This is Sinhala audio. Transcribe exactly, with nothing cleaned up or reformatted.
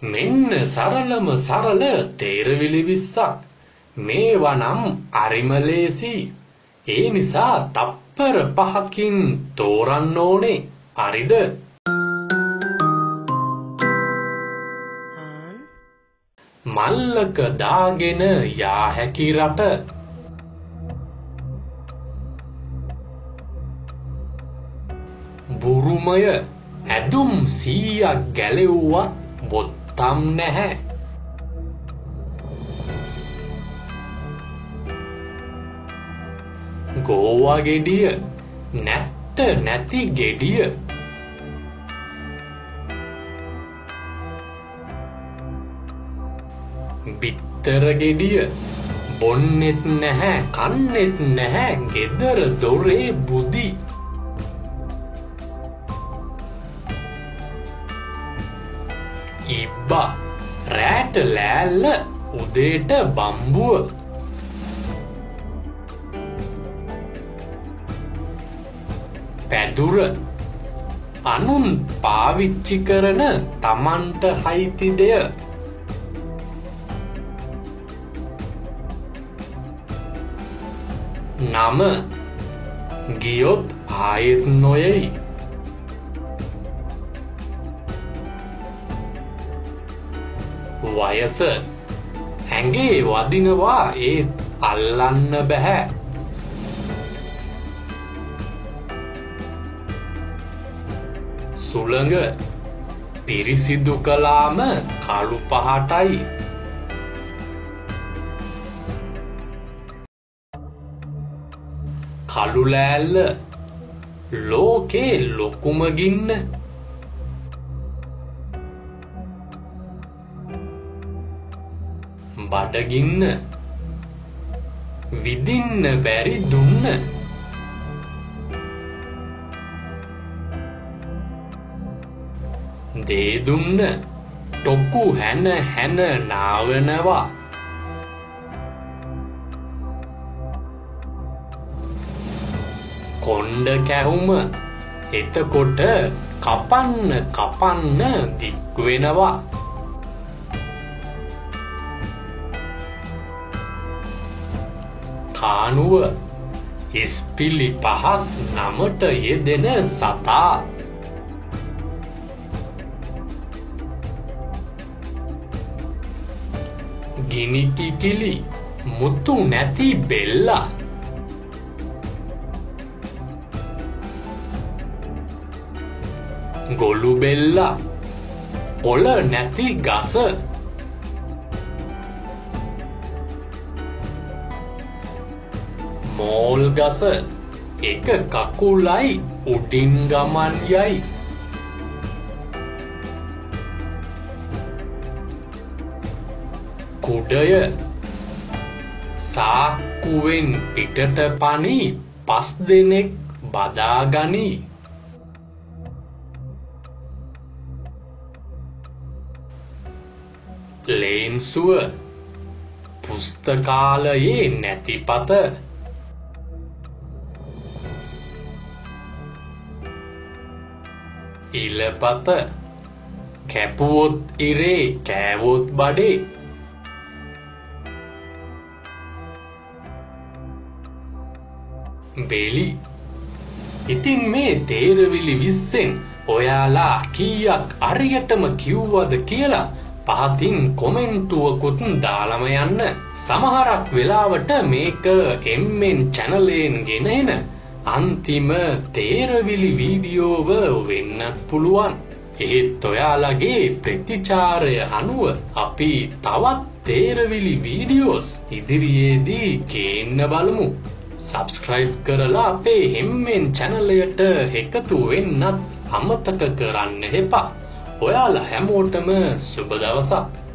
මෙන්න සරලම සරල තේරවිලි විස්සක්. මේවා නම් අරිමලේසි. ඒ නිසා තප්පර පහකින් තෝරන්න ඕනේ. හරිද? මල්ලක දාගෙන යා හැකි රට. බුරුමය ඇදුම් සීයක් ගැලෙව්වත් බොත්තම් නැහැ. ගෝවා ගෙඩිය නැත්ත නැති ගෙඩිය. බිත්තර ගෙඩිය බොන්නෙත් නැහැ කන්නෙත් නැහැ ගෙදර දොරේ බුදි. ඉබ්බා රෑට ලෑල්ල උදේට බම්බුව. පැදුර අනුන් පාවිච්චි කරන තමන්ට අයිති දෙය. නම ගියොත් ආයෙත් නොයයි. වයස ඇඟේ වදිනවා ඒත් අල්ලන්න බැහැ. සුළඟ පිරිසිදු කළාම කළු පහටයි. කළු ලෑල්ල ලෝකේ ලොකුම ගින්න. බඩගින්න විදින්න බැරි දුන්න. දේ දුන්න ටොකු හැන හැන නාවනවා. කොණ්ඩ කැහුම එතකොට කපන්න කපන්න දික් වෙනවා. කානුව ඉස්පිලි පහක් නමට යෙදෙන සතා. ගිනි කිකිලි මුතු නැති බෙල්ලා. ගොළු බෙල්ලා කොළ නැති ගස. මෝල් ගස එක කකුලයි උඩින් ගමන් යයි. කුඩය සාක්කුවෙන් පිටට පනි පස් දෙනෙක් බදාගනි. ලේන්සුව පුස්තකාලයේ නැතිපත. ඉලපත කැපුවොත් ඉරේ කෑවොත් බඩේ. බෙලි ඉතින් මේ තේරවිලි විස්සෙන් ඔයාලා කීයක් හරියටම කිව්වද කියලා පහතින් කොමෙන්ටුවකුත් දාලම යන්න. සමහරක් වෙලාවට මේක එම්මෙන් චැනලයෙන් ගෙන එන අන්තිම තේරවිලි වීඩියෝව වෙන්නත් පුළුවන්. එහෙත් ඔයාලගේ ප්‍රතිචාරය අනුව අපි තවත් තේරවිලි වීඩියෝස් ඉදිරියේදී ගේන්න බලමු. සබ්ස්ක්‍රයිබ් කරලා අපේ එම්මෙන් චැනලයට එකතු වෙන්නත් අමතක කරන්න එපා. ඔයාලා හැමෝටම සුබ දවසක්.